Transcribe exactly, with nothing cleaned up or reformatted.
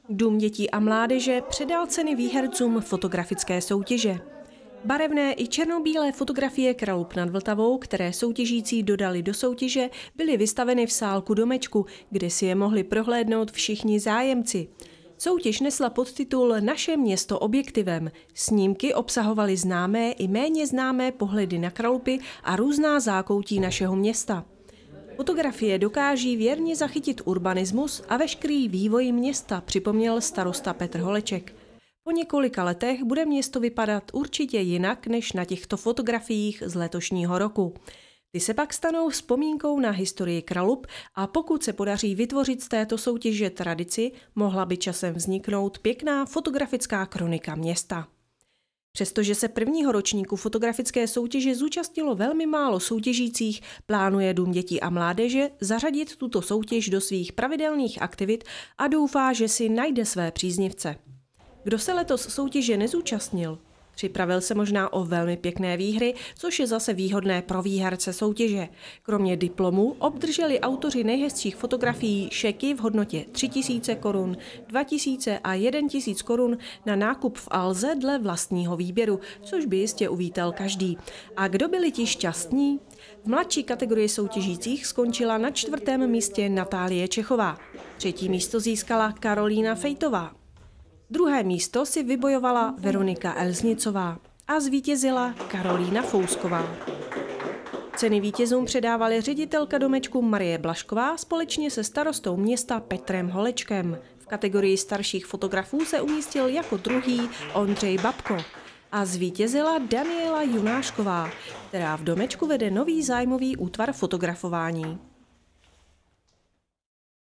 Dům dětí a mládeže předal ceny výhercům fotografické soutěže. Barevné i černobílé fotografie Kralup nad Vltavou, které soutěžící dodali do soutěže, byly vystaveny v sálku domečku, kde si je mohli prohlédnout všichni zájemci. Soutěž nesla podtitul Naše město objektivem. Snímky obsahovaly známé i méně známé pohledy na Kralupy a různá zákoutí našeho města. Fotografie dokáží věrně zachytit urbanismus a veškerý vývoj města, připomněl starosta Petr Holeček. Po několika letech bude město vypadat určitě jinak než na těchto fotografiích z letošního roku. Ty se pak stanou vzpomínkou na historii Kralup a pokud se podaří vytvořit z této soutěže tradici, mohla by časem vzniknout pěkná fotografická kronika města. Přestože se prvního ročníku fotografické soutěže zúčastnilo velmi málo soutěžících, plánuje Dům dětí a mládeže zařadit tuto soutěž do svých pravidelných aktivit a doufá, že si najde své příznivce. Kdo se letos soutěže nezúčastnil? Připravil se možná o velmi pěkné výhry, což je zase výhodné pro výherce soutěže. Kromě diplomů obdrželi autoři nejhezčích fotografií šeky v hodnotě tři tisíce korun, dva tisíce a jeden tisíc korun na nákup v Alze dle vlastního výběru, což by jistě uvítal každý. A kdo byli ti šťastní? V mladší kategorii soutěžících skončila na čtvrtém místě Natálie Čechová. Třetí místo získala Karolína Fejtová. Druhé místo si vybojovala Veronika Elznicová a zvítězila Karolína Fousková. Ceny vítězům předávali ředitelka domečku Marie Blašková společně se starostou města Petrem Holečkem. V kategorii starších fotografů se umístil jako druhý Ondřej Babko a zvítězila Daniela Junášková, která v domečku vede nový zájmový útvar fotografování.